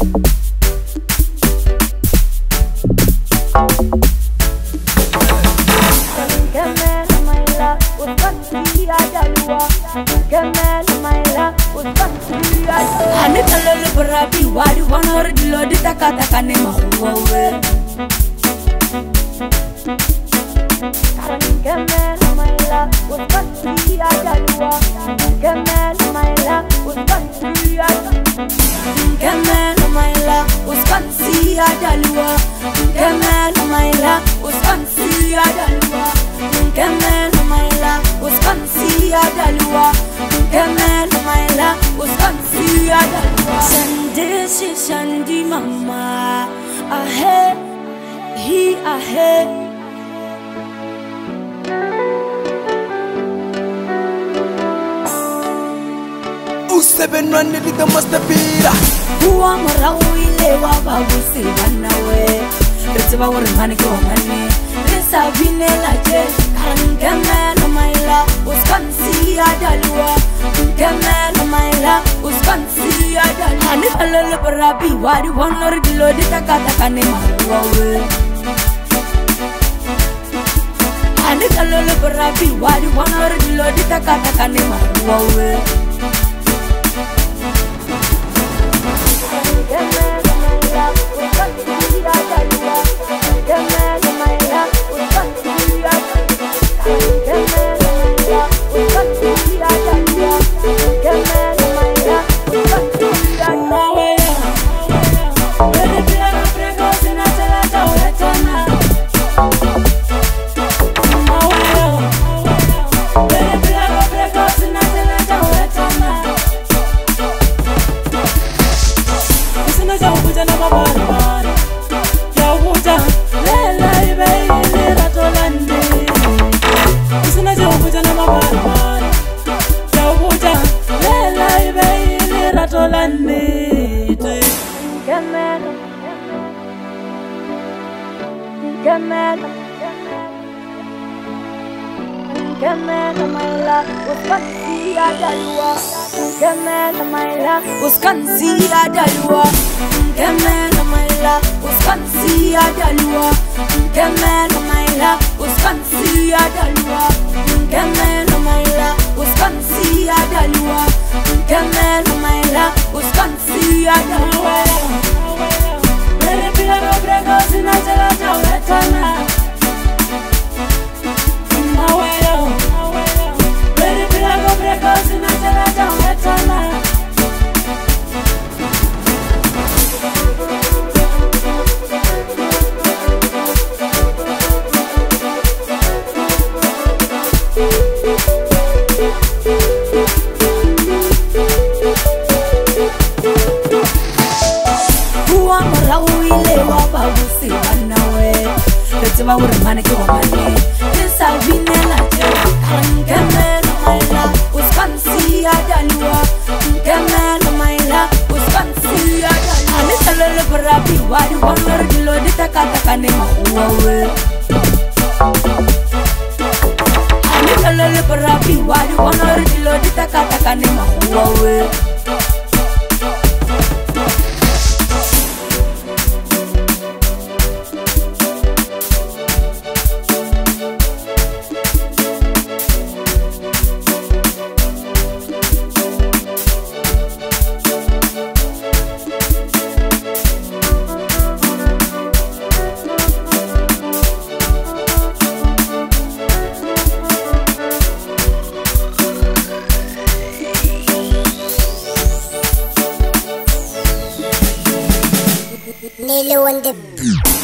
Shandesh, mama, ahe, he ahe. Seven run the must be who am Rawi Waba will say one away. It's about money go money. This have been a latte. Can't my la was can't see a dalua. Can't my la was can't see a dalua. And if a little parabi, why do one or the load it a catacanema? And if a little parabi, why do one or the load it a catacanema? Nelly on the